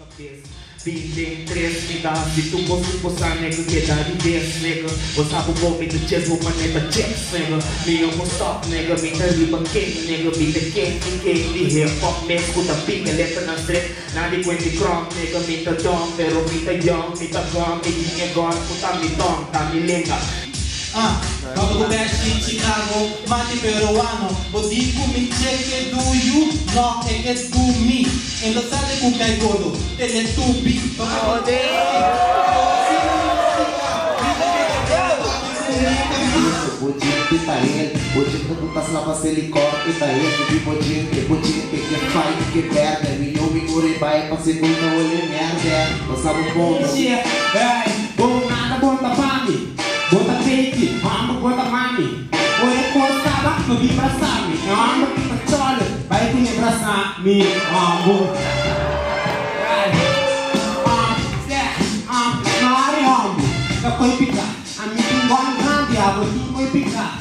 Feeling tres, nigga. Si tu posa, nigga, get out of this, nigga. What's up, go me the chest, woman, nigga, checks, nigga. Me on stop, nigga, me the ribbon king, nigga. Be the king, the hip hop mess, put a finger left on the street. Now the 20 crumb, nigga, me the dumb, pero me the young, me the gum, me the gun, put a me tongue, me lenga. Quando vesti in Chicago, mati peruano, bodico mi check do you, no che do me. E lo sai con che godo, teletubi. Budinho que tá ele, budinho que tá lá pra helicóptero tá ele, budinho que faz, que perde, me vai pra segunda olho merda, não sabe o ponto. Bom nada, bota pame, bota fake, amo bota mami, olha postava, não vi pra sabe, amo que tá chole, vai me abraçar, me amo. Mari amo, eu fui picar, a minha igual grande, a botinha foi picar.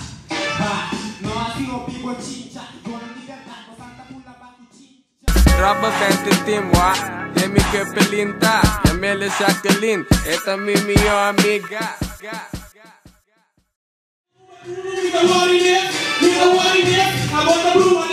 Rubber band the team, wa? Demi que pelinta, llamele Jacqueline, esta mi amiga. Nigga, what in there? Nigga, what in there? I want the blue one.